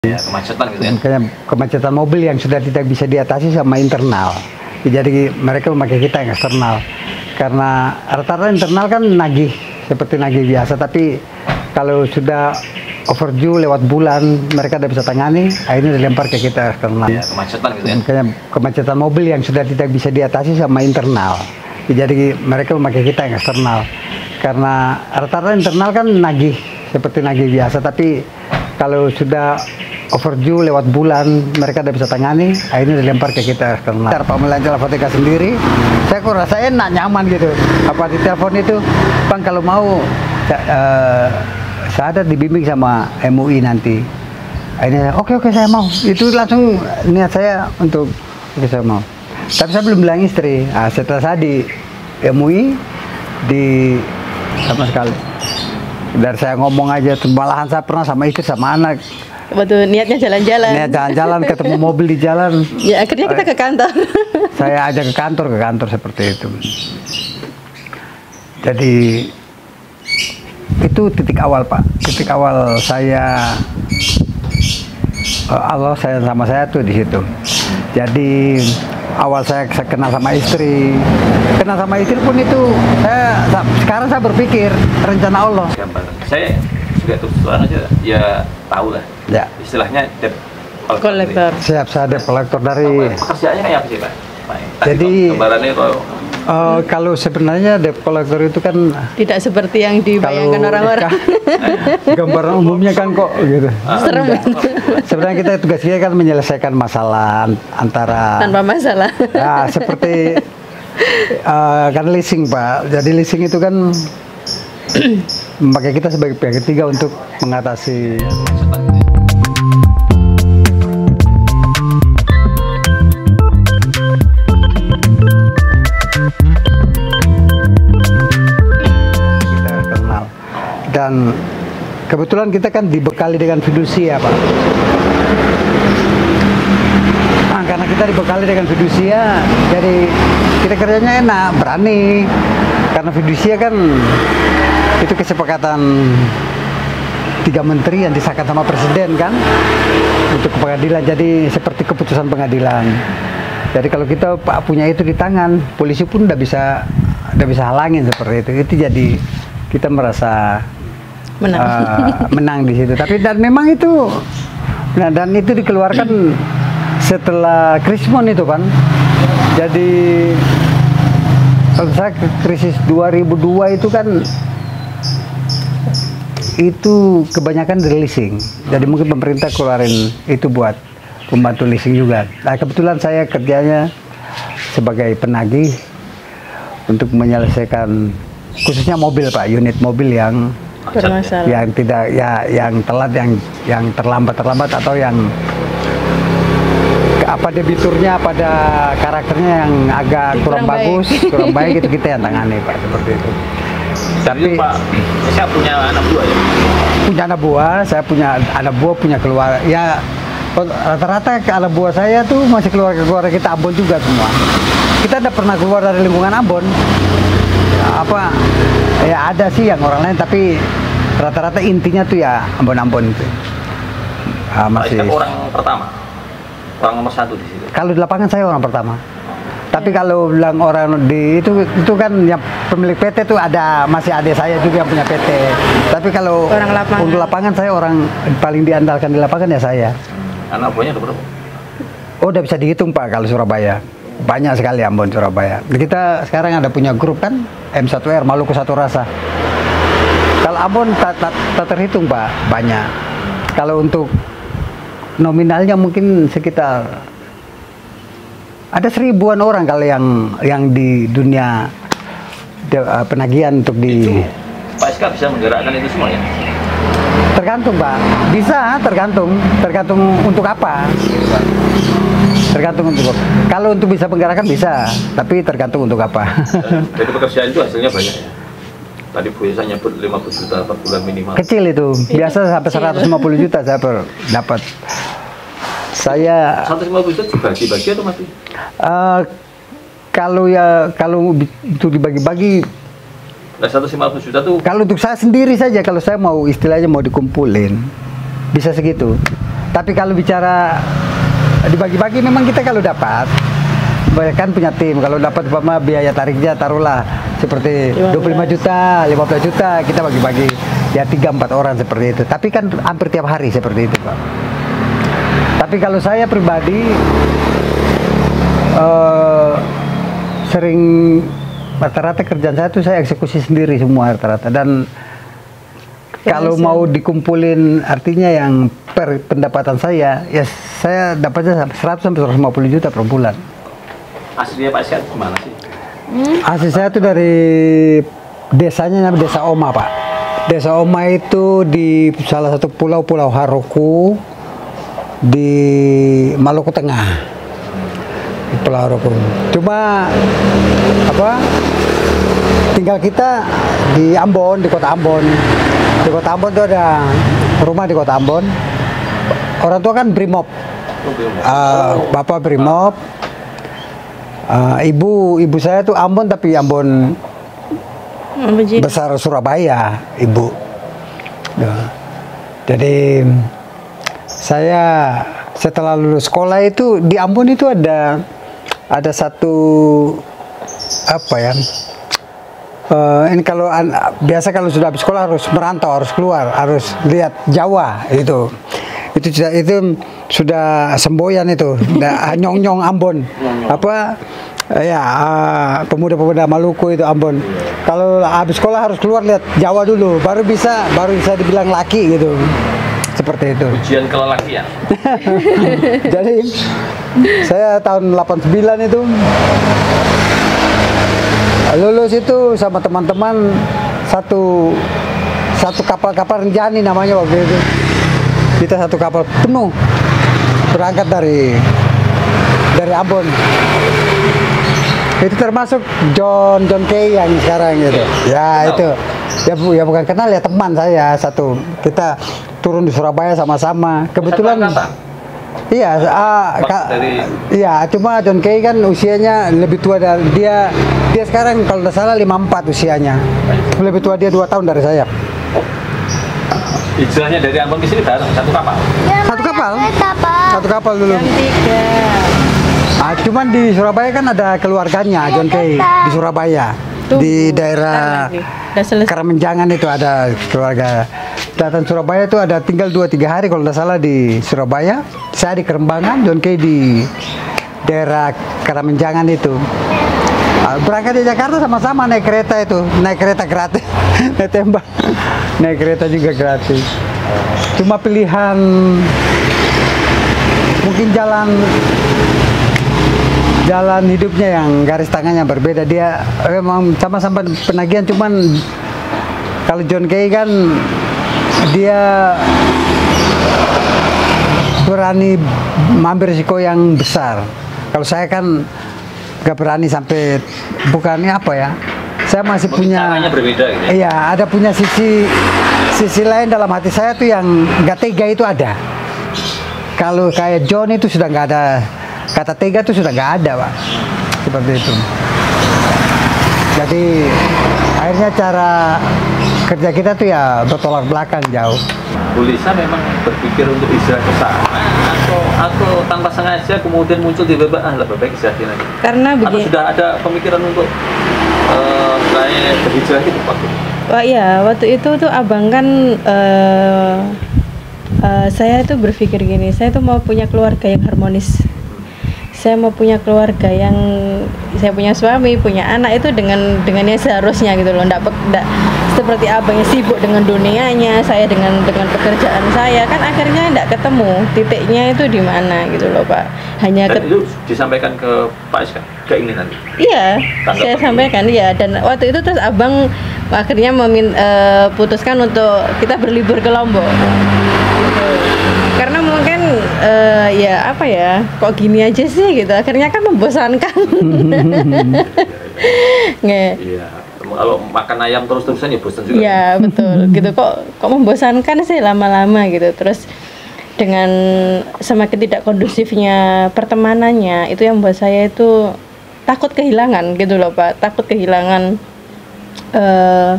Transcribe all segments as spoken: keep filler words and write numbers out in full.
Ya, kemacetan gitu ya. Makanya kemacetan mobil yang sudah tidak bisa diatasi sama internal. Jadi mereka memakai kita yang eksternal. Karena rata-rata internal kan nagih seperti nagih biasa, tapi kalau sudah overdue lewat bulan mereka tidak bisa tangani, akhirnya dilempar ke kita eksternal. Ya, kemacetan gitu ya. Makanya kemacetan mobil yang sudah tidak bisa diatasi sama internal. Jadi mereka memakai kita yang eksternal. Karena rata-rata internal kan nagih seperti nagih biasa, tapi kalau sudah overdue lewat bulan mereka tidak bisa tangani, akhirnya dilempar ke kita eksternal. Pak Melan Telepotika sendiri, saya kok rasa enak, nyaman gitu. Apa di telepon itu, Bang kalau mau uh, saya ada dibimbing sama M U I nanti. Akhirnya oke oke saya mau. Itu langsung niat saya untuk oke saya mau. Tapi saya belum bilang istri. Nah, setelah saya di M U I di sama sekali. Dari saya ngomong aja, malahan saya pernah sama istri sama anak. Betul, niatnya jalan-jalan. Niat jalan-jalan, ketemu mobil di jalan. Ya akhirnya kita ke kantor. Saya ajak ke kantor, ke kantor seperti itu. Jadi itu titik awal Pak. Titik awal saya, Allah saya sama saya tuh di situ. Jadi awal saya kenal sama istri, kenal sama istri pun itu saya sekarang saya berpikir rencana Allah. Saya juga terus terang aja ya tahu lah. Ya. Istilahnya debt kolektor. Siap, saya debt kolektor dari. Pekerjaannya kayak apa sih Pak? Jadi gambarannya kalau uh, kalau sebenarnya debt kolektor itu kan tidak seperti yang dibayangkan orang-orang. Gambaran umumnya kan kok gitu. Serem. Sebenarnya kita tugas kita kan menyelesaikan masalah antara tanpa masalah. Ya seperti uh, kan leasing Pak. Jadi leasing itu kan memakai kita sebagai pihak ketiga untuk mengatasi. Kita kenal. Dan kebetulan kita kan dibekali dengan fidusia Pak. Nah, karena kita dibekali dengan fidusia, jadi kita kerjanya enak, berani. Karena fidusia kan itu kesepakatan tiga menteri yang disahkan sama presiden kan untuk pengadilan, jadi seperti keputusan pengadilan. Jadi kalau kita Pak punya itu di tangan, polisi pun udah bisa udah bisa halangin seperti itu. Itu jadi kita merasa menang, uh, menang di situ. Tapi dan memang itu, nah dan itu dikeluarkan setelah Krismon itu kan. Jadi kalau saya krisis dua ribu dua itu kan itu kebanyakan dari leasing. Jadi mungkin pemerintah keluarin itu buat membantu leasing juga. Nah kebetulan saya kerjanya sebagai penagih untuk menyelesaikan khususnya mobil Pak, unit mobil yang bermasalah, yang tidak ya yang telat, yang yang terlambat terlambat atau yang apa debiturnya pada karakternya yang agak kurang, kurang bagus, kurang baik itu kita yang tangani Pak seperti itu. Tapi Pak, saya punya anak buah ya. Punya anak buah, saya punya anak buah punya keluarga. Ya rata-rata ke anak buah saya tuh masih keluarga-keluarga kita Ambon juga semua. Kita tidak pernah keluar dari lingkungan Ambon. Ya, apa? Ya ada sih yang orang lain, tapi rata-rata intinya tuh ya Ambon-Ambon itu. Ah, masih. Orang pertama, orang nomor satu di situ. Kalau di lapangan saya orang pertama. Tapi kalau bilang orang di itu itu kan yang pemilik P T itu ada masih adik saya juga yang punya P T. Tapi kalau orang lapangan. untuk lapangan saya orang paling diandalkan di lapangan ya saya. Anak buahnya ada berapa? Oh udah bisa dihitung Pak kalau Surabaya. Banyak sekali Ambon Surabaya. Kita sekarang ada punya grup kan M satu R Maluku Satu Rasa. Kalau Ambon tak, tak, tak terhitung Pak, banyak. Kalau untuk nominalnya mungkin sekitar ada seribuan orang kalau yang yang di dunia de, uh, penagihan untuk di itu, Pak Iska bisa menggerakkan itu semua ya? Tergantung Pak, bisa tergantung tergantung untuk apa, tergantung untuk kalau untuk bisa menggerakkan bisa, tapi tergantung untuk apa. Jadi pekerjaan itu hasilnya banyak ya? Tadi Bu Yesa nyebut lima puluh juta per bulan minimal. Kecil itu, biasa sampai seratus lima puluh juta saya per dapat. Saya seratus lima puluh juta dibagi-bagi atau mati? Uh, kalau ya kalau itu dibagi-bagi, nah, seratus lima puluh juta tuh kalau untuk saya sendiri saja, kalau saya mau istilahnya mau dikumpulin bisa segitu. Tapi kalau bicara dibagi-bagi memang kita kalau dapat, kan punya tim, kalau dapat umpama biaya tariknya taruhlah seperti dua puluh lima juta, lima belas juta, kita bagi-bagi ya tiga empat orang seperti itu. Tapi kan hampir tiap hari seperti itu, Pak. Tapi kalau saya pribadi uh, sering rata-rata kerjaan saya tuh saya eksekusi sendiri semua rata-rata, dan kalau mau dikumpulin artinya yang per pendapatan saya, ya saya dapatnya seratus sampai seratus lima puluh juta per bulan. Aslinya Pak Syed gimana sih? Hmm? Asli saya tuh dari desanya namanya Desa Oma, Pak. Desa Oma itu di salah satu pulau, Pulau Haroku di Maluku Tengah. Di Pulau Haroku. Cuma apa? Tinggal kita di Ambon, di kota Ambon. Di kota Ambon itu ada rumah di kota Ambon. Orang tua kan Brimob. Uh, Bapak Brimob. Uh, ibu ibu saya tuh Ambon, tapi Ambon besar Surabaya, ibu. Nah, jadi saya setelah lulus sekolah itu di Ambon itu ada ada satu apa ya? Uh, ini kalau an, biasa kalau sudah habis sekolah harus merantau, harus keluar, harus lihat Jawa itu. Itu itu sudah semboyan itu, nyong-nyong Ambon. Apa ya, pemuda-pemuda Maluku itu Ambon. Kalau habis sekolah harus keluar lihat Jawa dulu, baru bisa baru bisa dibilang laki gitu. Seperti itu. Ujian kelelakian. Jadi saya tahun delapan puluh sembilan itu lulus itu sama teman-teman satu satu kapal-kapal Rinjani namanya waktu itu. Kita satu kapal penuh berangkat dari dari Ambon. Itu termasuk John John Kay yang sekarang gitu. Ya itu ya, bu, ya bukan kenal ya, teman saya satu. Kita turun di Surabaya sama-sama. Kebetulan iya, uh, dari... iya, cuma John Kay kan usianya lebih tua dari dia. Dia sekarang kalau tidak salah lima puluh empat usianya. Lebih tua dia dua tahun dari saya. Hijrahnya dari Ambon ke sini bareng satu kapal. Satu kapal? Satu kapal dulu. Jam tiga. Ah, cuman di Surabaya kan ada keluarganya John Kay di Surabaya. Tunggu, di daerah Karamenjangan itu ada keluarga. Datang Surabaya itu ada tinggal dua tiga hari kalau tidak salah di Surabaya. Saya di Kerembangan, John Kay di daerah Karamenjangan itu. Berangkat di Jakarta sama-sama naik kereta itu, naik kereta gratis, naik tembak, naik kereta juga gratis. Cuma pilihan mungkin jalan jalan hidupnya yang garis tangannya berbeda. Dia memang sama-sama penagihan, cuman kalau John Kay kan dia berani mengambil risiko yang besar. Kalau saya kan gak berani sampai, bukannya apa ya, saya masih mungkin punya caranya berbeda gitu ya? Iya, ada punya sisi sisi lain dalam hati saya tuh yang gak tega itu ada. Kalau kayak John itu sudah gak ada kata tega, itu sudah gak ada, Pak, seperti itu. Jadi akhirnya cara kerja kita tuh ya bertolak belakang jauh. Bu Lisa memang berpikir untuk hijrah ke sana atau atau tanpa sengaja kemudian muncul di babak ah lebih baik hijrah lagi. Karena Atau begini. sudah ada pemikiran untuk uh, kayak berhijrah itu waktu itu? Wah iya, waktu itu tuh abang kan uh, uh, saya tuh berpikir gini, saya tuh mau punya keluarga yang harmonis. Saya mau punya keluarga yang saya punya suami, punya anak itu dengan dengannya seharusnya gitu loh. Nggak, nggak seperti abangnya sibuk dengan dunianya, saya dengan dengan pekerjaan saya, kan akhirnya nggak ketemu titiknya itu di mana gitu loh, Pak. Hanya Dan ke, itu disampaikan ke Pak Iska, keinginan. iya, Tanggapan saya sampaikan ya. Dan waktu itu terus abang akhirnya memin, uh, putuskan untuk kita berlibur ke Lombok. Gitu. Karena mungkin uh, ya apa ya, kok gini aja sih gitu. Akhirnya kan membosankan. Nge. Iya. Kalau makan ayam terus-terusan ya bosan juga. Iya betul. Gitu kok kok membosankan sih lama-lama gitu. Terus dengan semakin tidak kondusifnya pertemanannya, itu yang membuat saya itu takut kehilangan gitu loh, Pak. Takut kehilangan uh,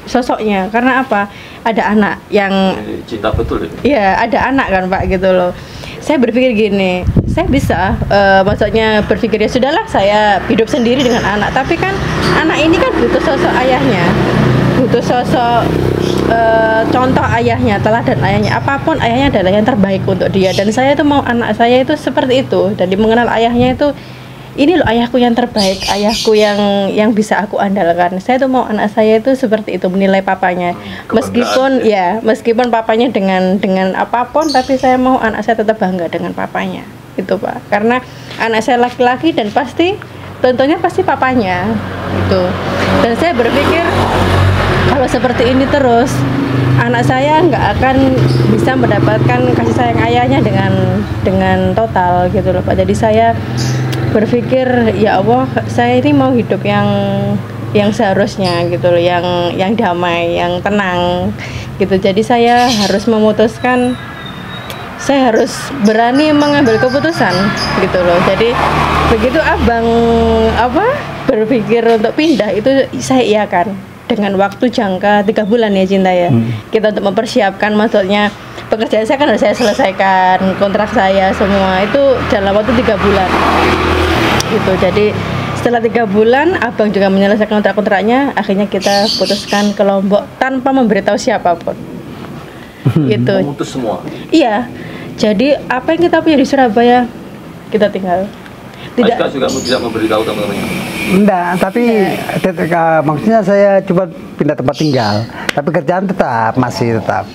sosoknya. Karena apa? Ada anak yang cinta betul ini. Iya, ada anak kan Pak gitu loh. Saya berpikir gini, saya bisa uh, maksudnya berpikir ya sudahlah saya hidup sendiri dengan anak, tapi kan anak ini kan butuh sosok ayahnya, butuh sosok uh, contoh ayahnya, teladan ayahnya, apapun ayahnya adalah yang terbaik untuk dia. Dan saya itu mau anak saya itu seperti itu, dan mengenal ayahnya itu, ini loh ayahku yang terbaik, ayahku yang yang bisa aku andalkan. Saya tuh mau anak saya itu seperti itu, menilai papanya. Meskipun ya, meskipun papanya dengan dengan apapun, tapi saya mau anak saya tetap bangga dengan papanya. Itu Pak. Karena anak saya laki-laki dan pasti tentunya pasti papanya. Itu. Dan saya berpikir kalau seperti ini terus, anak saya nggak akan bisa mendapatkan kasih sayang ayahnya dengan dengan total gitu loh Pak. Jadi saya berpikir ya Allah, saya ini mau hidup yang yang seharusnya gitu loh, yang yang damai, yang tenang gitu. Jadi saya harus memutuskan, saya harus berani mengambil keputusan gitu loh. Jadi begitu abang apa berpikir untuk pindah, itu saya iakan dengan waktu jangka tiga bulan ya Cinta ya. Hmm. Kita untuk mempersiapkan, maksudnya pekerjaan saya kan harus saya selesaikan, kontrak saya semua itu dalam waktu tiga bulan gitu. Jadi setelah tiga bulan abang juga menyelesaikan kontrak-kontraknya, akhirnya kita putuskan ke Lombok tanpa memberitahu siapapun. Gitu. Memutus semua. Iya. Jadi apa yang kita punya di Surabaya kita tinggal. Tidak juga bisa memberitahu teman-temannya. Enggak, tapi ya. Maksudnya saya coba pindah tempat tinggal, tapi kerjaan tetap masih tetap.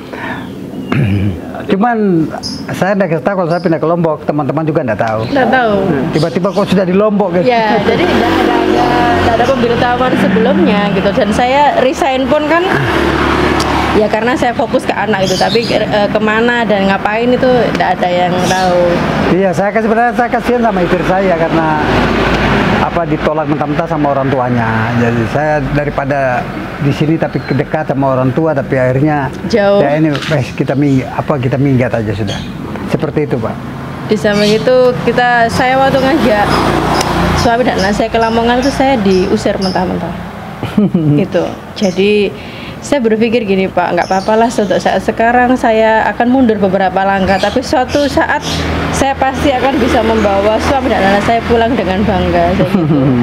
Cuman saya tidak tahu kalau saya pindah ke Lombok, teman-teman juga tidak tahu. Tidak tahu. Tiba-tiba kok sudah di Lombok gitu. Ya, jadi tidak ada, ada, tidak ada pemberitahuan sebelumnya gitu. Dan saya resign pun kan, ya karena saya fokus ke anak itu. Tapi e, kemana dan ngapain itu tidak ada yang tahu. Iya, saya kan sebenarnya saya kasihan sama istri saya karena apa ditolak mentah-mentah sama orang tuanya. Jadi saya daripada di sini tapi dekat sama orang tua, tapi akhirnya jauh. Ya ini eh, kita mi apa kita minggat aja sudah. Seperti itu Pak. Di samping itu kita saya waktu ngajak suami dan anak saya ke Lamongan itu saya diusir mentah-mentah. Itu. Jadi saya berpikir gini Pak, nggak apa-apa lah untuk saat sekarang saya akan mundur beberapa langkah, tapi suatu saat saya pasti akan bisa membawa suami dan anak saya pulang dengan bangga. Gitu.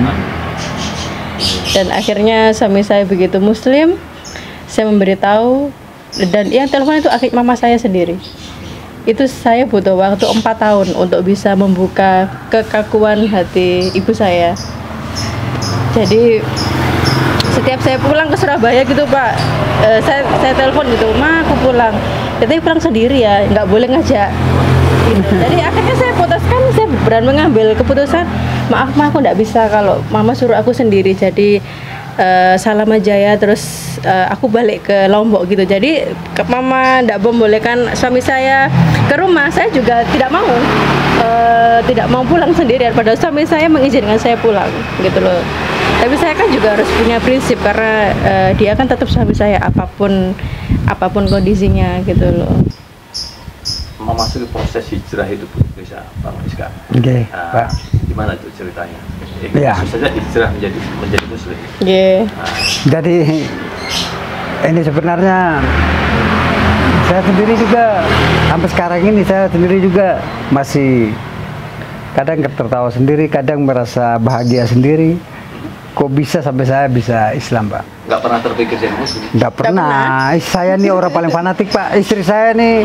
Dan akhirnya suami saya begitu Muslim, saya memberitahu, dan yang telepon itu akhirnya mama saya sendiri. Itu saya butuh waktu empat tahun untuk bisa membuka kekakuan hati ibu saya. Jadi setiap saya pulang ke Surabaya gitu Pak, eh, saya saya telepon gitu, Ma aku pulang, kita pulang sendiri ya, nggak boleh ngajak. Gitu. Jadi akhirnya saya putuskan, saya berani mengambil keputusan, maaf Ma aku nggak bisa kalau Mama suruh aku sendiri. Jadi uh, salam aja ya, terus uh, aku balik ke Lombok gitu. Jadi ke Mama nggak membolehkan suami saya ke rumah, saya juga tidak mau uh, tidak mau pulang sendirian. Padahal suami saya mengizinkan saya pulang gitu loh. Tapi saya kan juga harus punya prinsip karena uh, dia kan tetap suami saya apapun apapun kondisinya gitu loh. Memasuki proses hijrah itu Bu, bisa Bang Rizka. Oke, okay, nah, Pak. Gimana itu ceritanya? Ya. Khusus saja hijrah menjadi menjadi Muslim. Yeah. Nah. Jadi ini sebenarnya saya sendiri juga sampai sekarang ini saya sendiri juga masih kadang tertawa sendiri, kadang merasa bahagia sendiri. Kok bisa sampai saya bisa Islam Pak? Nggak pernah terpikir jadi Muslim? Nggak pernah. pernah. Saya nih orang paling fanatik Pak. Istri saya nih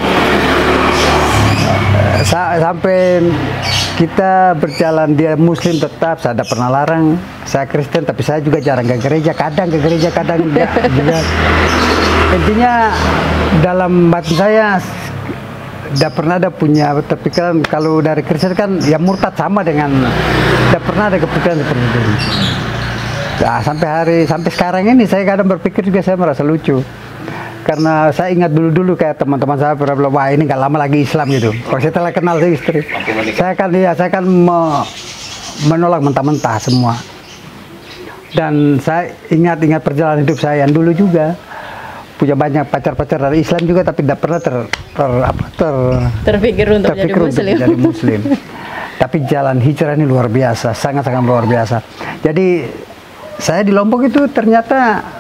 sa sampai kita berjalan, dia Muslim tetap, saya tidak pernah larang. Saya Kristen tapi saya juga jarang ke gereja, kadang ke gereja, kadang enggak juga. Intinya dalam batin saya tidak pernah ada punya terpikiran kalau dari Kristen kan ya murtad sama dengan, tidak pernah ada kepikiran seperti itu. Nah, sampai hari sampai sekarang ini saya kadang berpikir juga saya merasa lucu. Karena saya ingat dulu-dulu kayak teman-teman saya pernah bilang, wah ini nggak lama lagi Islam gitu. Kalau saya telah kenal saya istri, saya kan ya saya kan me menolak mentah-mentah semua. Dan saya ingat-ingat perjalanan hidup saya yang dulu juga punya banyak pacar-pacar dari Islam juga, tapi tidak pernah ter, ter apa ter terpikir untuk terpikir jadi Muslim. Untuk jadi Muslim. Tapi jalan hijrah ini luar biasa, sangat-sangat luar biasa. Jadi saya di Lombok itu ternyata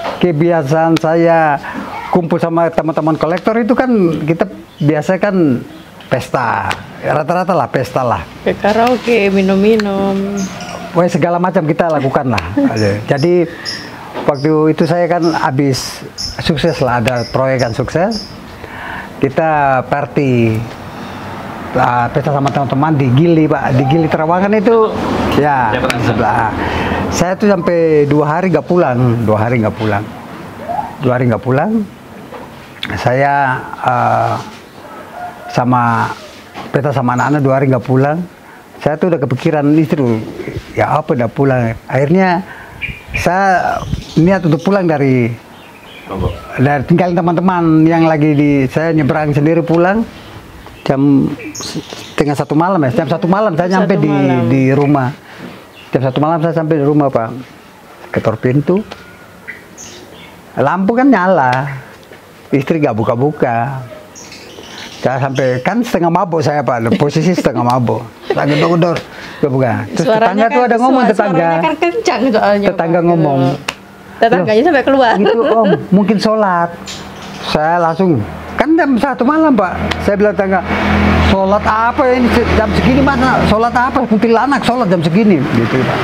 kebiasaan saya kumpul sama teman-teman kolektor itu kan kita biasa kan pesta, rata-rata lah pesta lah. Ke karaoke, minum-minum. Wah, segala macam kita lakukan lah. Jadi waktu itu saya kan habis sukses lah, ada proyek kan sukses. Kita party, uh, pesta sama teman-teman di Gili Pak, di Gili Terawangan itu ya di sebelah. Saya tuh sampai dua hari nggak pulang, dua hari nggak pulang, dua hari nggak pulang. Saya uh, sama pesta sama anak-anak dua hari nggak pulang. Saya tuh udah kepikiran istri, ya apa udah pulang. Akhirnya saya niat untuk pulang dari dari tinggalin teman-teman yang lagi di, saya nyebrang sendiri pulang jam setengah satu malam ya, jam satu malam saya nyampe di di rumah. Jam satu malam saya sampai di rumah Pak, ketok pintu, lampu kan nyala, istri gak buka-buka. Saya sampai kan setengah mabuk saya Pak, posisi setengah mabuk. Saya gedor-gedor, gak buka. Terus Suaranya tetangga kan, tuh ada ngomong, suara, tetangga. Suaranya kan kencang soalnya. Tetangga Pak, ngomong. gitu. Tetangganya sampai keluar. Itu Om, mungkin sholat. Saya langsung, kan jam satu malam Pak. Saya bilang tetangga, sholat apa ini jam segini mana? Sholat apa? Kuntilanak sholat jam segini, gitu Pak.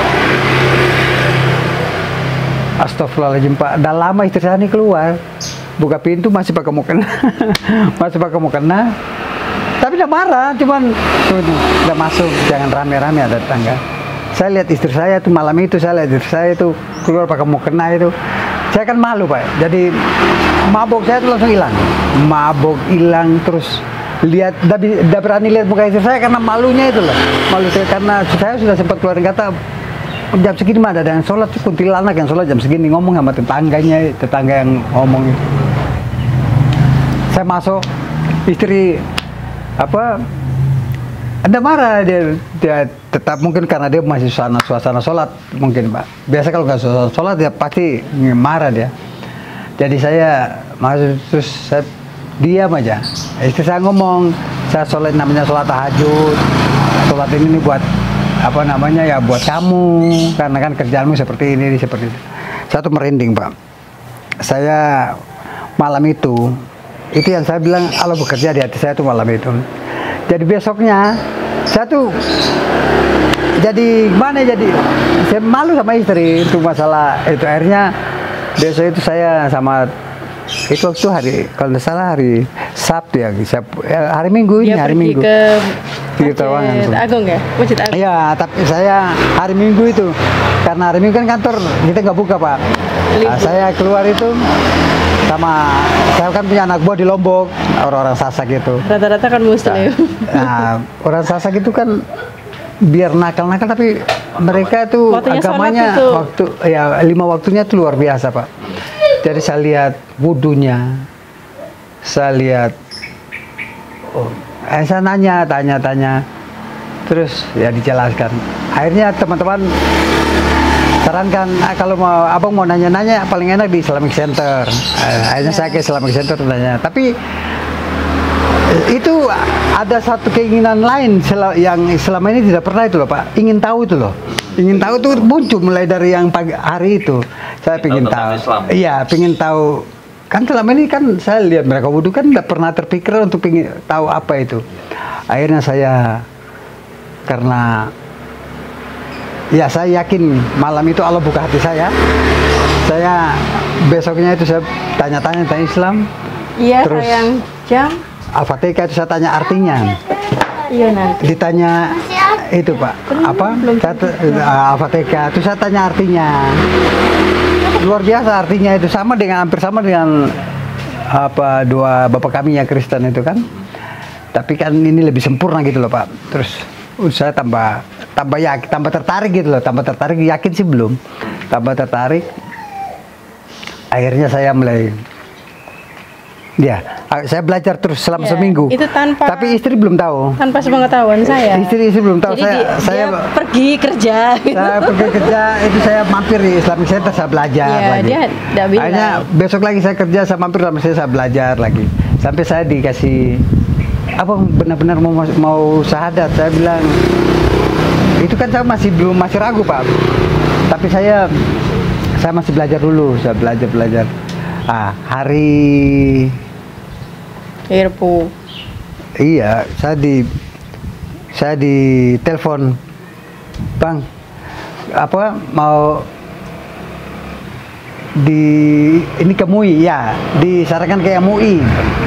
Astagfirullahaladzim Pak, udah lama istri saya ini keluar, buka pintu masih pakai mukena, masih pakai mukena, tapi udah marah, cuman tuh, udah masuk, jangan rame-rame ada tetangga. Saya lihat istri saya tuh malam itu, saya lihat istri saya itu keluar pakai mukena itu, saya kan malu Pak, jadi mabuk saya tuh langsung hilang, mabuk hilang terus lihat, udah berani lihat muka istri saya karena malunya itu loh, malu saya karena saya sudah sempat keluarin kata. Jam segini mah ada yang sholat, kuntilanak yang sholat jam segini, ngomong sama tetangganya, tetangga yang ngomong itu. Saya masuk, istri apa, ada marah dia, dia tetap mungkin karena dia masih suasana suasana sholat mungkin Pak. Biasa kalau nggak suasana sholat dia pasti marah dia. Jadi saya masuk terus saya diam aja. Istri saya ngomong, saya sholat namanya sholat tahajud, sholat ini nih buat apa namanya ya buat kamu karena kan kerjaanmu seperti ini seperti itu. Satu merinding Pak. Saya malam itu itu yang saya bilang Allah bekerja di hati saya tuh malam itu. Jadi besoknya saya tuh jadi gimana jadi saya malu sama istri itu masalah itu. Akhirnya besok itu saya sama itu waktu hari kalau tidak salah hari Sabtu ya, hari Minggu ini Dia hari pergi Minggu ke di Terawangan Masjid Agung ya, Masjid Agung. Iya, tapi saya hari Minggu itu karena hari Minggu kan kantor kita nggak buka Pak. Nah, saya keluar itu sama saya kan punya anak buah di Lombok, orang-orang Sasak itu. Rata-rata kan Muslim. Nah, orang Sasak itu kan biar nakal-nakal tapi mereka itu Waktunya agamanya itu. waktu ya lima waktunya itu luar biasa Pak. Jadi saya lihat wudunya, saya lihat, oh, eh, saya nanya, tanya-tanya, terus ya dijelaskan. Akhirnya teman-teman sarankan, ah, kalau mau abang mau nanya-nanya paling enak di Islamic Center. Eh, akhirnya saya ke Islamic Center nanya. Tapi itu ada satu keinginan lain yang selama ini tidak pernah itu loh Pak. Ingin tahu itu loh. Ingin tahu tuh muncul mulai dari yang pagi hari itu. Saya ingin tahu. Iya, ingin tahu. Kan selama ini kan saya lihat mereka wudhu kan tidak pernah terpikir untuk ingin tahu apa itu. Akhirnya saya karena ya saya yakin malam itu Allah buka hati saya. Saya besoknya itu saya tanya-tanya tentang Islam. Iya, terus sayang jam. Al-Fatihah itu saya tanya artinya. Iya nanti. Ditanya itu Pak, apa? Saya, Al-Fatihah itu saya tanya artinya. Luar biasa artinya itu sama dengan hampir sama dengan apa dua bapak kami yang Kristen itu kan. Tapi kan ini lebih sempurna gitu loh Pak. Terus uh, saya tambah tambah yakin, tambah tertarik gitu loh, tambah tertarik yakin sih belum. Tambah tertarik. Akhirnya saya mulai ya, saya belajar terus selama Ya, seminggu. itu tanpa- Tapi istri belum tahu. Tanpa sepengetahuan saya. Istri istri belum tahu. Jadi saya di- saya dia pergi kerja. gitu. saya pergi kerja itu saya mampir di Islamic Center saya belajar Iya, lagi. dia tidak bilang. Akhirnya besok lagi saya kerja saya mampir Islamic Center saya belajar lagi. Sampai saya dikasih apa benar-benar mau mau syahadat. Saya bilang itu kan saya masih belum masih ragu Pak. Tapi saya saya masih belajar dulu, saya belajar belajar. Ah, hari Irpu. iya, saya di saya di telepon, Bang, apa mau di ini ke M U I ya, disarankan ke M U I.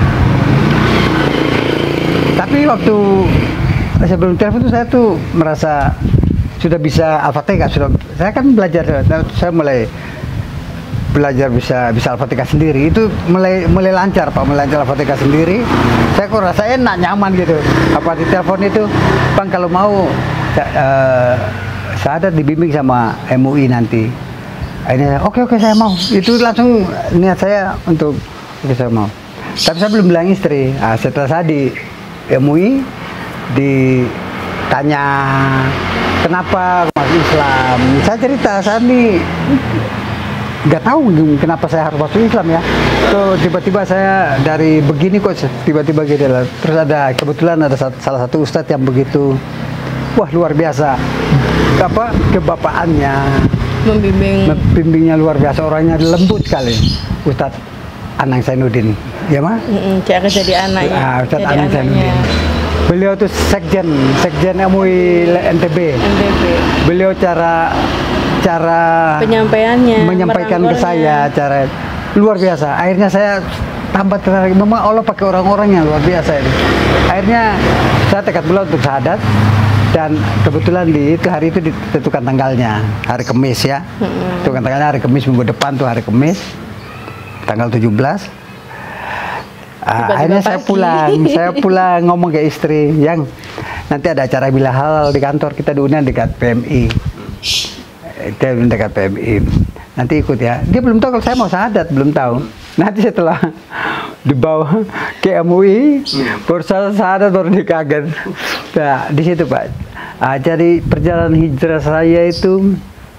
Tapi waktu sebelum telepon itu saya tuh merasa sudah bisa Al-Fatihah, sudah saya kan belajar, saya mulai belajar bisa bisa Al-Fatihah sendiri, itu mulai mulai lancar Pak, mulai lancar Al-Fatihah sendiri. Saya kok rasa enak, nyaman gitu. Apa di telepon itu, Bang kalau mau uh, saya ada dibimbing sama M U I nanti. Akhirnya oke oke saya mau. Itu langsung niat saya untuk oke saya mau. Tapi saya belum bilang istri. Nah, setelah saya di M U I ditanya kenapa masuk Islam, saya cerita saya nih nggak tahu kenapa saya harus masuk Islam ya. Tuh tiba-tiba saya dari begini kok tiba-tiba gitu lah. Terus ada kebetulan ada satu, salah satu ustadz yang begitu wah luar biasa apa kebapaannya, Membimbing. membimbingnya luar biasa, orangnya lembut sekali Ustadz Anang Zainuddin ya mah. Mm-mm, Cak jadi anaknya. Ah, Ustadz jadi Anang anaknya. Zainuddin. Beliau tuh sekjen, sekjen M U I N T B. N T B. Beliau cara cara Penyampaiannya. menyampaikan ke merangkulnya. saya cara luar biasa. Akhirnya saya tambah tertarik. Memang Allah pakai orang-orang yang luar biasa ini. Akhirnya saya tekad bulan untuk syahadat dan kebetulan di itu hari itu ditentukan tanggalnya hari Kamis ya. Mm-mm. Tentukan tanggalnya hari Kamis minggu depan tuh hari Kamis tanggal tujuh belas. Ah, Tiba-tiba akhirnya saya pagi. pulang, saya pulang ngomong ke istri, yang nanti ada acara bila halal di kantor kita diundang dekat P M I, dia dekat P M I, nanti ikut ya. Dia belum tahu kalau saya mau syahadat, belum tahu. Nanti setelah dibawa ke M U I, baru saya syahadat baru dia kaget. Nah, di situ Pak. Ah, jadi perjalanan hijrah saya itu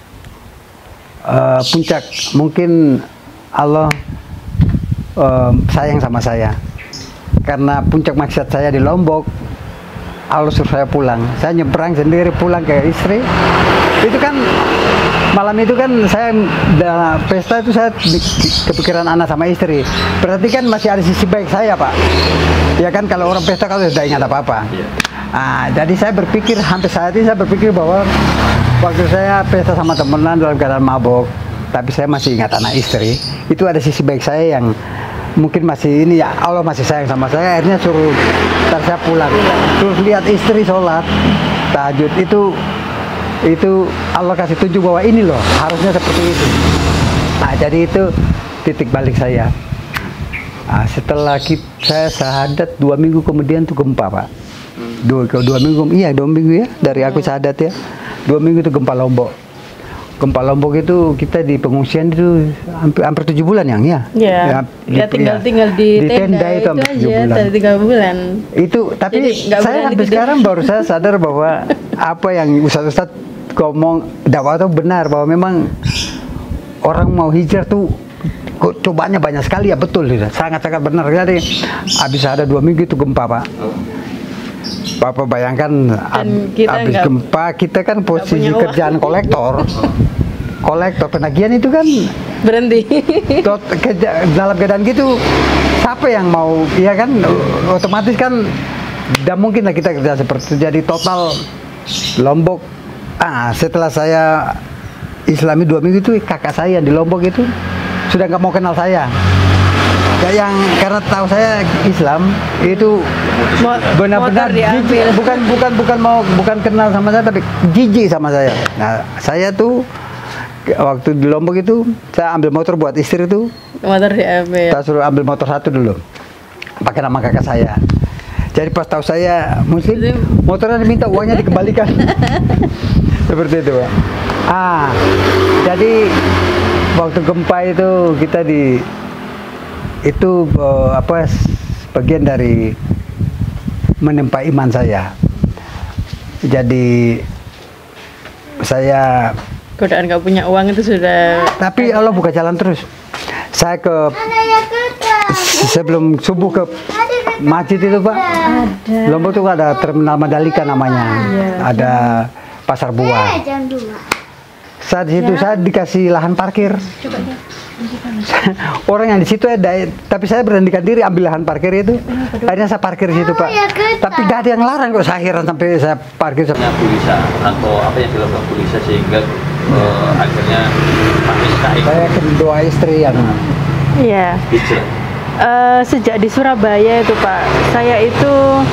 uh, puncak, mungkin Allah Um, sayang sama saya karena puncak maksud saya di Lombok, Allah suruh saya pulang, saya nyebrang sendiri pulang ke istri. Itu kan malam itu kan saya da, pesta itu saya di, di, kepikiran anak sama istri, berarti kan masih ada sisi baik saya Pak ya kan, kalau orang pesta kalau sudah ingat apa-apa. Ah, jadi saya berpikir hampir saat ini saya berpikir bahwa waktu saya pesta sama temenan dalam keadaan mabok, tapi saya masih ingat anak istri, itu ada sisi baik saya yang mungkin masih ini ya, Allah masih sayang sama saya. Akhirnya suruh ntar saya pulang, terus lihat istri sholat tahajud, itu itu Allah kasih tunjuk bahwa ini loh harusnya seperti itu. Nah jadi itu titik balik saya. Nah, setelah kita, saya syahadat dua minggu kemudian tuh gempa Pak. Dua, dua minggu, iya dua minggu ya dari aku syahadat ya, dua minggu itu gempa Lombok. Gempa Lombok itu kita di pengungsian itu hampir hampir tujuh bulan yang ya. Ya, ya, ya tinggal ya. tinggal di, Di tenda itu hampir tujuh aja, bulan. dari tiga bulan. Itu tapi Jadi, nggak saya berani sampai tidur. sekarang baru saya sadar bahwa apa yang ustadz-ustadz ngomong dakwah itu benar, bahwa memang orang mau hijrah tuh kok cobanya banyak sekali ya, betul tidak? Sangat-sangat benar. Jadi habis ada dua minggu itu gempa Pak. Bapak bayangkan ab, kita habis nggak- gempa kita kan posisi punya uang. kerjaan kolektor, kolektor penagihan itu kan Berhenti. tot, kerja, dalam keadaan gitu siapa yang mau, ya kan otomatis kan tidak mungkin lah kita kerja seperti itu. Jadi total Lombok, ah setelah saya Islami dua minggu itu kakak saya di Lombok itu sudah nggak mau kenal saya. Ya, yang karena tahu saya Islam itu Mo- benar-benar motor diambil. jijik, bukan bukan bukan mau bukan kenal sama saya tapi jijik sama saya. Nah saya tuh ke- waktu di Lombok itu saya ambil motor buat istri tuh, Motor diambil. saya suruh ambil motor satu dulu pakai nama kakak saya. Jadi pas tahu saya muslim, Muslim. motornya diminta uangnya dikembalikan. Seperti itu Pak. Ah jadi waktu gempa itu kita di itu uh, apa bagian dari menempa iman saya. Jadi saya Godaan nggak punya uang itu sudah. tapi Allah buka jalan terus. Saya ke sebelum subuh ke masjid itu Pak. Lombok itu ada terminal Mandalika namanya. Ada pasar buah. Saat situ Ya. saya dikasih lahan parkir. Coba ya. Orang yang di situ ada, tapi saya beranikan diri ambil lahan parkir itu. Akhirnya saya parkir di situ, Pak. Tapi gak ada yang larang kok, saya heran sampai saya parkir. Hanya Bulisa atau apa yang dilakukan Bulisa sehingga eh, akhirnya Pak Miska Saya kedua istri yang Iya. hijrah. Eh, sejak di Surabaya itu Pak, saya itu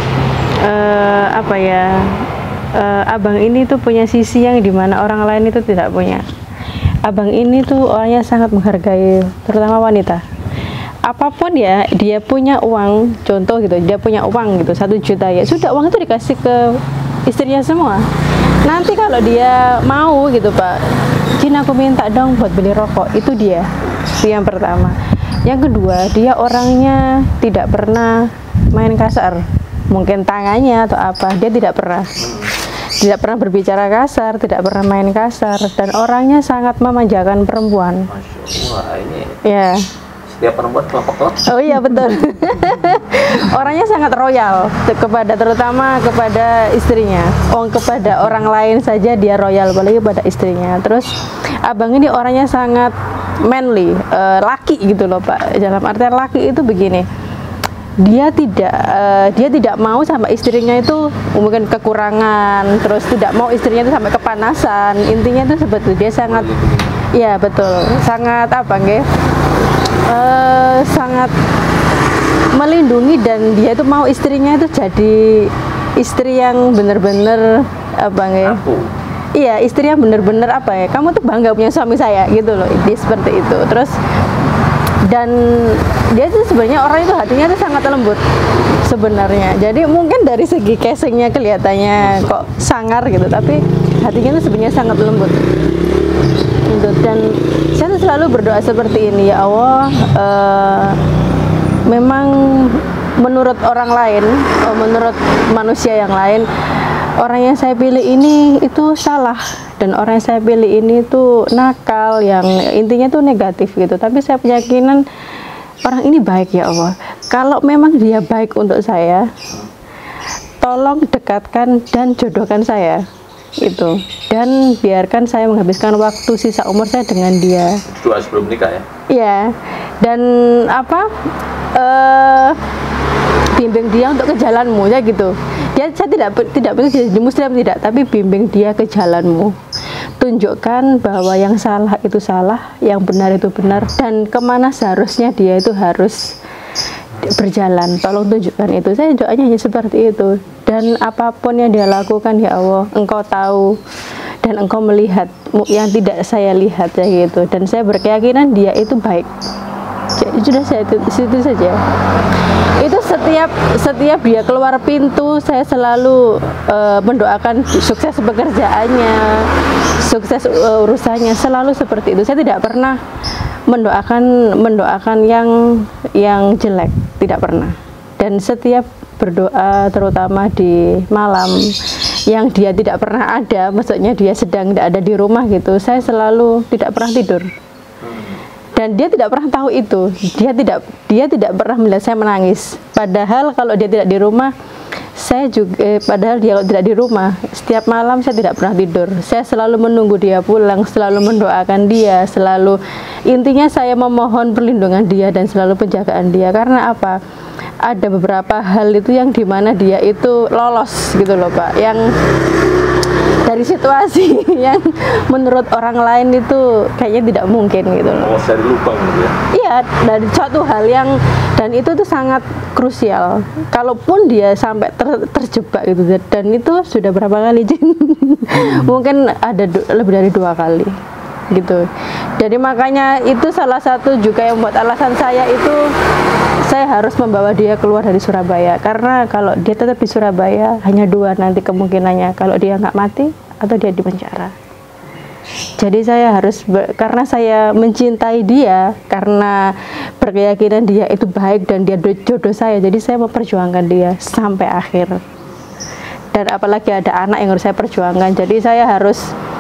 eh, apa ya, eh, abang ini tuh punya sisi yang dimana orang lain itu tidak punya. Abang ini tuh orangnya sangat menghargai, terutama wanita. Apapun ya, dia punya uang, contoh gitu, dia punya uang gitu, satu juta ya, sudah uang itu dikasih ke istrinya semua. Nanti kalau dia mau gitu Pak, Jin aku minta dong buat beli rokok, itu dia. Itu yang pertama. Yang kedua, dia orangnya tidak pernah main kasar, mungkin tangannya atau apa, dia tidak pernah. Tidak pernah berbicara kasar, tidak pernah main kasar, dan orangnya sangat memanjakan perempuan. Masya Allah, ini Ya. setiap perempuan kelompok Oh iya betul. Orangnya sangat royal kepada, terutama kepada istrinya. Oh, kepada orang lain saja dia royal, apalagi pada istrinya. Terus abang ini orangnya sangat manly, eh, laki gitu loh Pak. Dalam artian laki itu begini. Dia tidak eh, dia tidak mau sama istrinya itu mungkin kekurangan, terus tidak mau istrinya itu sampai kepanasan. Intinya itu sebetulnya dia sangat, ya betul, sangat apa nggih? Uh, sangat melindungi, dan dia itu mau istrinya itu jadi istri yang benar-benar apa nggih? aku. Iya, istri yang benar-benar apa ya? Kamu tuh bangga punya suami saya gitu loh. Dia seperti itu. Terus dan dia tuh sebenarnya orang itu hatinya tuh sangat lembut sebenarnya. Jadi mungkin dari segi casingnya kelihatannya kok sangar gitu, tapi hatinya tuh sebenarnya sangat lembut. Gitu. Dan saya tuh selalu berdoa seperti ini, ya Allah, uh, memang menurut orang lain, uh, menurut manusia yang lain, orang yang saya pilih ini itu salah, dan orang yang saya pilih ini tuh nakal, yang intinya tuh negatif gitu. Tapi saya punya keyakinan orang ini baik, ya Allah. Kalau memang dia baik untuk saya, tolong dekatkan dan jodohkan saya itu, dan biarkan saya menghabiskan waktu sisa umur saya dengan dia. Doa sebelum nikah ya? Iya, dan apa? Uh, bimbing dia untuk ke jalanmu, ya gitu. Ya, saya tidak tidak pengen jadi muslim, tidak, tapi bimbing dia ke jalanmu. Tunjukkan bahwa yang salah itu salah, yang benar itu benar, dan kemana seharusnya dia itu harus berjalan. Tolong tunjukkan itu. Saya doanya hanya seperti itu. Dan apapun yang dia lakukan, ya Allah, Engkau tahu dan Engkau melihat yang tidak saya lihat, ya gitu. Dan saya berkeyakinan dia itu baik. Jadi sudah, saya itu, itu saja. Itu setiap setiap dia keluar pintu, saya selalu uh, mendoakan sukses pekerjaannya, sukses uh, urusannya, selalu seperti itu. Saya tidak pernah mendoakan mendoakan yang yang jelek, tidak pernah. Dan setiap berdoa, terutama di malam yang dia tidak pernah ada, maksudnya dia sedang tidak ada di rumah gitu, saya selalu tidak pernah tidur. Dan dia tidak pernah tahu itu. Dia tidak dia tidak pernah melihat saya menangis. Padahal kalau dia tidak di rumah, saya juga eh, padahal dia kalau tidak di rumah, setiap malam saya tidak pernah tidur. Saya selalu menunggu dia pulang, selalu mendoakan dia, selalu intinya saya memohon perlindungan dia dan selalu penjagaan dia. Karena apa? Ada beberapa hal itu yang dimana dia itu lolos gitu loh Pak, yang dari situasi yang menurut orang lain itu kayaknya tidak mungkin gitu loh. Oh, dari lubang gitu ya? Iya, dari suatu hal yang, dan itu tuh sangat krusial. Kalaupun dia sampai ter, terjebak gitu, dan itu sudah berapa kali Jin? Mungkin ada du, lebih dari dua kali gitu. Jadi makanya itu salah satu juga yang buat alasan saya itu saya harus membawa dia keluar dari Surabaya, karena kalau dia tetap di Surabaya hanya dua nanti kemungkinannya, kalau dia nggak mati atau dia di penjara. Jadi saya harus ber, karena saya mencintai dia, karena berkeyakinan dia itu baik dan dia jodoh saya, jadi saya memperjuangkan dia sampai akhir. Dan apalagi ada anak yang harus saya perjuangkan, jadi saya harus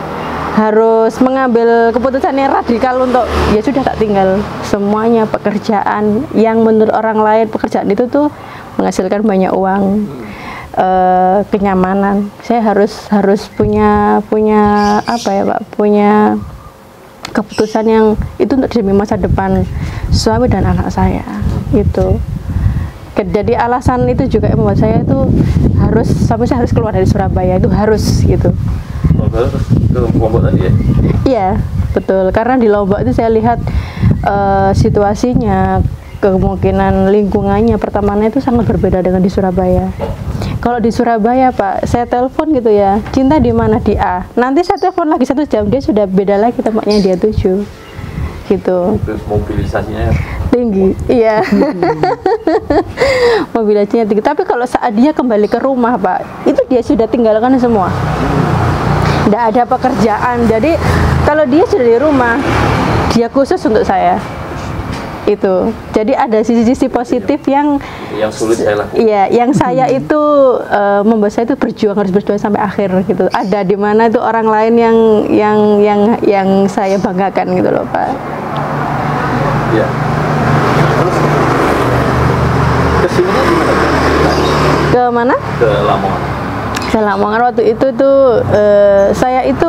harus mengambil keputusan yang radikal untuk ya sudah tak tinggal semuanya pekerjaan yang menurut orang lain pekerjaan itu tuh menghasilkan banyak uang, uh, kenyamanan. Saya harus harus punya punya apa ya Pak, punya keputusan yang itu untuk demi masa depan suami dan anak saya itu. Jadi alasan itu juga yang membuat saya itu harus sampai saya harus keluar dari Surabaya, itu harus gitu. Terus ke Lombok tadi ya? Iya betul, karena di Lombok itu saya lihat uh, situasinya, kemungkinan lingkungannya, pertemanan itu sangat berbeda dengan di Surabaya. Kalau di Surabaya Pak, saya telepon gitu ya, cinta di mana, di A. Nanti saya telepon lagi satu jam, dia sudah beda lagi tempatnya, dia tuju. Gitu. Terus mobilisasinya tinggi, iya. Mobilisasinya tinggi. Tapi kalau saat dia kembali ke rumah Pak, itu dia sudah tinggalkan semua. Tidak ada pekerjaan. Jadi kalau dia sudah di rumah, dia khusus untuk saya. Itu. Jadi ada sisi-sisi positif yang yang sulit saya lakukan. Iya, yang saya itu uh, membuat saya itu berjuang, harus berjuang sampai akhir gitu. Ada di mana itu orang lain yang yang yang yang saya banggakan gitu loh Pak. Iya. Terus ke sini gimana? Ke mana? Ke Lamongan. Ke Lamongan waktu itu tuh uh, saya itu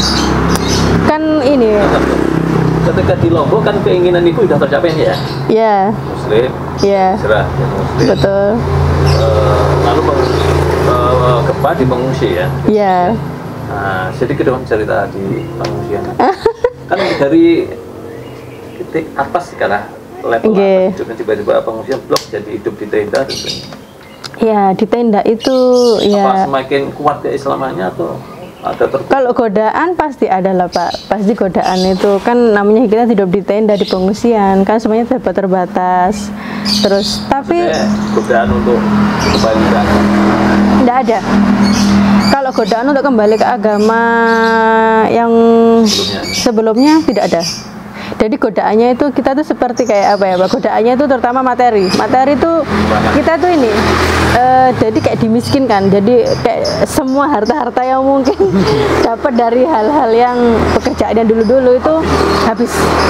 kan ini. Ketika di Lombok kan keinginan ibu sudah tercapai ya? Iya. Muslim. Iya. Hijrah ya Muslim. Betul. Uh, lalu uh, gempa di pengungsi ya? Iya. Nah, sedikit dong cerita di pengungsian. Kan dari titik atas sekarang level Okay. atas hidupnya, tiba-tiba pengungsian blok jadi hidup di tenda gitu. Ya di tenda itu Apa ya. semakin kuat keislamannya atau ada tergoda? Kalau godaan pasti ada lah Pak, pasti godaan itu kan namanya kita hidup di tenda di pengungsian kan semuanya terbatas terbatas. Terus tapi Maksudnya, godaan untuk kembali ke agama tidak ada. Kalau godaan untuk kembali ke agama yang sebelumnya. sebelumnya tidak ada. Jadi godaannya itu kita tuh seperti kayak apa ya Pak? Godaannya itu terutama materi. Materi itu kita tuh ini uh, jadi kayak dimiskinkan. Jadi kayak semua harta-harta yang mungkin dapat dari hal-hal yang pekerjaan yang dulu-dulu itu habis.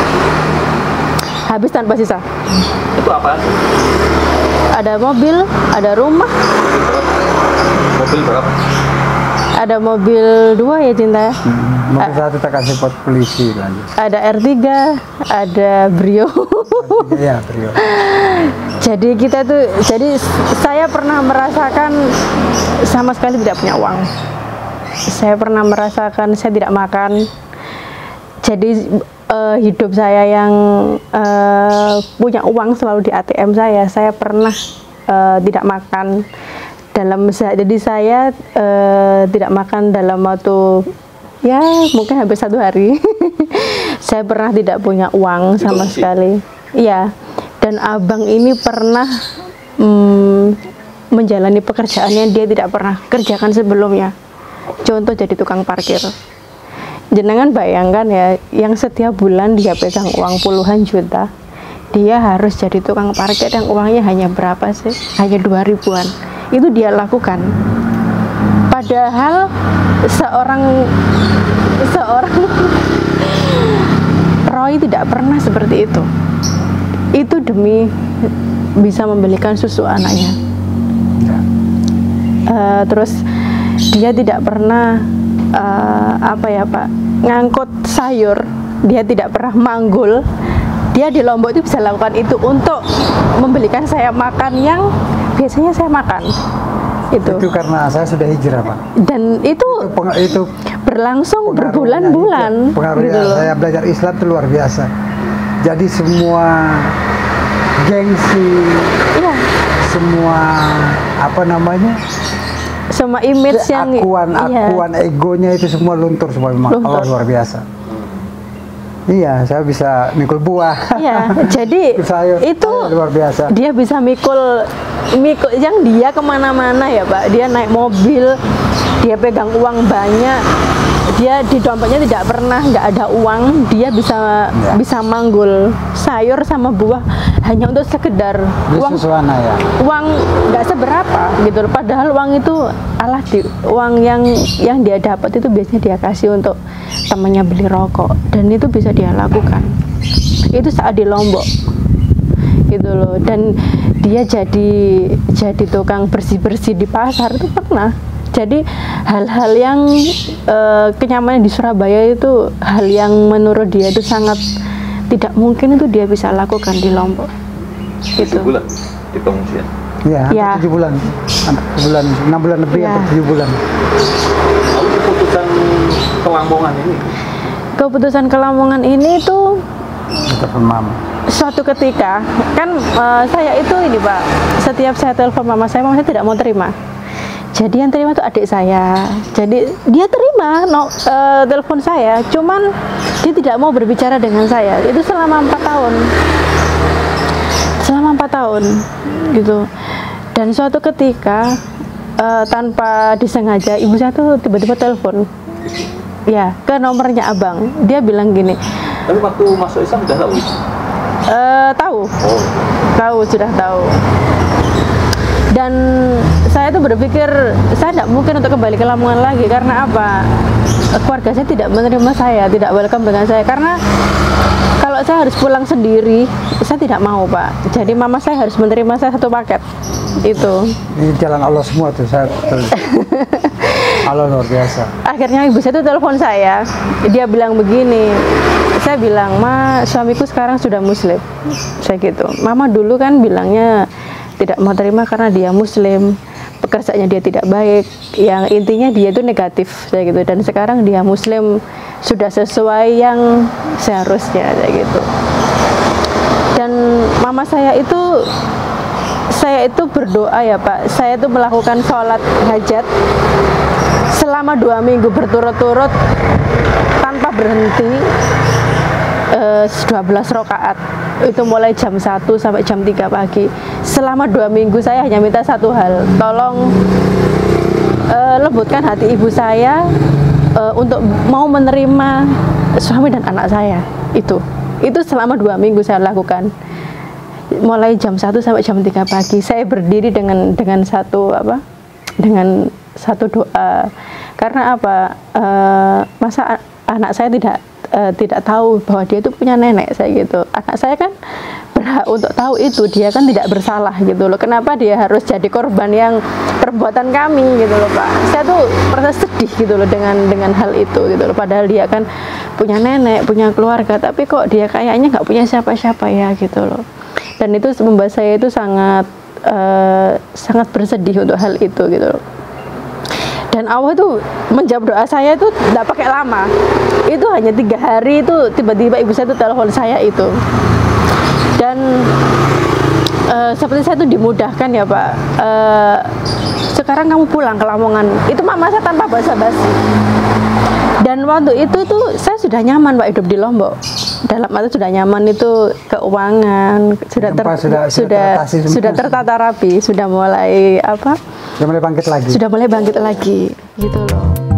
Habis tanpa sisa. Itu apa? Ada mobil, ada rumah, Mobil berapa? ada mobil dua ya Cinta. Hmm, mobil satu tak kasih pot polisi lanjut. Ada R tiga, ada Brio. Iya, Brio. Jadi kita tuh, jadi saya pernah merasakan sama sekali tidak punya uang. Saya pernah merasakan saya tidak makan. Jadi uh, hidup saya yang uh, punya uang selalu di A T M saya. Saya pernah uh, tidak makan dalam jadi saya uh, tidak makan dalam waktu ya mungkin hampir satu hari. Saya pernah tidak punya uang sama sekali. Iya. Dan abang ini pernah mm, menjalani pekerjaan yang dia tidak pernah kerjakan sebelumnya. Contoh jadi tukang parkir. Jenengan bayangkan ya, yang setiap bulan dia pegang uang puluhan juta, dia harus jadi tukang parkir yang uangnya hanya berapa sih? Hanya dua ribuan. Itu dia lakukan. Padahal seorang seorang Roy tidak pernah seperti itu. Itu demi bisa membelikan susu anaknya. Uh, terus dia tidak pernah uh, apa ya Pak, ngangkut sayur. Dia tidak pernah manggul. Dia di Lombok itu bisa lakukan itu untuk membelikan saya makan yang biasanya saya makan. Itu. Itu karena saya sudah hijrah Pak. Dan itu, Itu, peng- itu berlangsung pengaruhnya berbulan-bulan. hijrah. Pengaruhnya Gitu loh. saya belajar Islam itu luar biasa. Jadi semua gengsi, Iya. semua apa namanya, Semua image yang akuan, iya. akuan egonya itu semua luntur semua memang. Luntur. Allah luar biasa. Iya, saya bisa mikul buah. Iya, jadi Mikul sayur. itu Saya luar biasa. dia bisa mikul mikul yang dia kemana-mana ya Pak. Dia naik mobil, dia pegang uang banyak, dia di dompetnya tidak pernah nggak ada uang, dia bisa Ya. bisa manggul sayur sama buah hanya untuk sekedar uang Susuana ya. uang nggak seberapa gitu loh. Padahal uang itu alah di, uang yang yang dia dapat itu biasanya dia kasih untuk temannya beli rokok, dan itu bisa dia lakukan. Itu saat di Lombok gitu loh. Dan dia jadi jadi tukang bersih-bersih di pasar itu pernah. Jadi hal-hal yang uh, kenyamanan di Surabaya itu hal yang menurut dia itu sangat tidak mungkin itu dia bisa lakukan di Lombok. Tujuh Gitu. bulan di pengungsian. Ya, Ya. tujuh bulan, tujuh bulan, enam bulan lebih Ya. atau tujuh bulan. Lalu keputusan ke Lamongan ini, Keputusan ke Lamongan ini tuh Telepon mama. suatu ketika kan uh, saya itu ini Pak, setiap saya telepon mama saya, mama saya tidak mau terima. Jadi yang terima itu adik saya. Jadi dia terima no, uh, telepon saya, cuman dia tidak mau berbicara dengan saya. Itu selama empat tahun. Selama empat tahun, gitu. Dan suatu ketika uh, tanpa disengaja, ibu saya tuh tiba-tiba telepon, ya ke nomornya abang. Dia bilang gini, tapi waktu masuk Islam udah tahu. uh, tahu, Oh, tahu sudah tahu. Dan saya tuh berpikir saya tidak mungkin untuk kembali ke Lamongan lagi karena apa? Keluarga saya tidak menerima saya, tidak welcome dengan saya karena kalau saya harus pulang sendiri, saya tidak mau Pak. Jadi mama saya harus menerima saya satu paket itu. Ini jalan Allah semua tuh, saya betul. Allah luar biasa. Akhirnya ibu saya tuh telepon saya, dia bilang begini. Saya bilang, ma suamiku sekarang sudah muslim. Saya gitu. Mama dulu kan bilangnya tidak mau terima karena dia muslim, pekerjaannya dia tidak baik, yang intinya dia itu negatif saya gitu. Dan sekarang dia muslim sudah sesuai yang seharusnya saya gitu. Dan mama saya itu saya itu berdoa ya Pak, saya itu melakukan sholat hajat selama dua minggu berturut-turut tanpa berhenti, eh, dua belas rakaat. Itu mulai jam satu sampai jam tiga pagi. Selama dua minggu saya hanya minta satu hal, tolong uh, lembutkan hati ibu saya uh, untuk mau menerima suami dan anak saya. Itu itu selama dua minggu saya lakukan. Mulai jam satu sampai jam tiga pagi saya berdiri dengan dengan satu apa? Dengan satu doa. Karena apa? Uh, masa anak saya tidak Uh, tidak tahu bahwa dia itu punya nenek saya gitu. Anak saya kan berhak untuk tahu itu, dia kan tidak bersalah gitu loh. Kenapa dia harus jadi korban yang perbuatan kami gitu loh Pak. Saya tuh merasa sedih gitu loh dengan dengan hal itu gitu loh. Padahal dia kan punya nenek, punya keluarga, tapi kok dia kayaknya nggak punya siapa-siapa ya gitu loh. Dan itu membuat saya itu sangat uh, sangat bersedih untuk hal itu gitu loh. Dan Allah itu menjawab doa saya itu tidak pakai lama. Itu hanya tiga hari itu tiba-tiba ibu saya itu telepon saya itu. Dan uh, seperti saya itu dimudahkan ya Pak. Uh, sekarang kamu pulang ke Lamongan. Itu mama saya tanpa basa-basi. Dan waktu itu tuh saya sudah nyaman Pak hidup di Lombok. Dalam arti sudah nyaman itu keuangan sudah ter, Gempa sudah sudah sudah, sudah tertata rapi, sudah mulai apa? Sudah mulai bangkit lagi. Sudah mulai bangkit lagi gitu loh.